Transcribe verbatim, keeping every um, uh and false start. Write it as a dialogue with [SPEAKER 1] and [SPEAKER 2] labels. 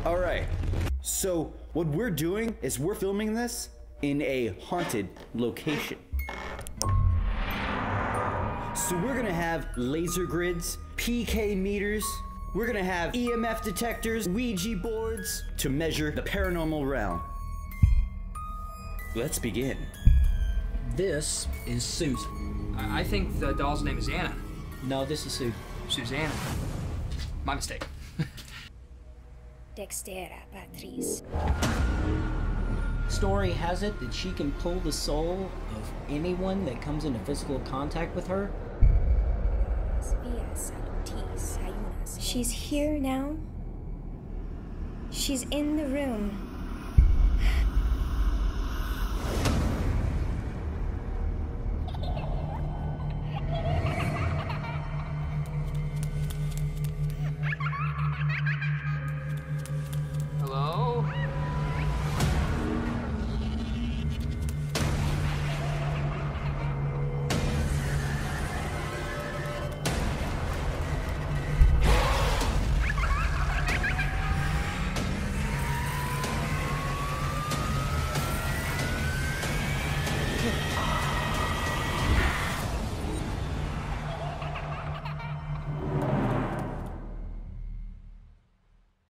[SPEAKER 1] Alright, so what we're doing is we're filming this in a haunted location. So we're gonna have laser grids, P K meters, we're gonna have E M F detectors, Ouija boards to measure the paranormal realm. Let's begin.
[SPEAKER 2] This is Susan.
[SPEAKER 3] I, I think the doll's name is Anna.
[SPEAKER 2] No, this is Susan.
[SPEAKER 3] Susanna. My mistake.
[SPEAKER 4] Dextera Patrice.
[SPEAKER 2] Story has it that she can pull the soul of anyone that comes into physical contact with her.
[SPEAKER 4] She's here now. She's in the room.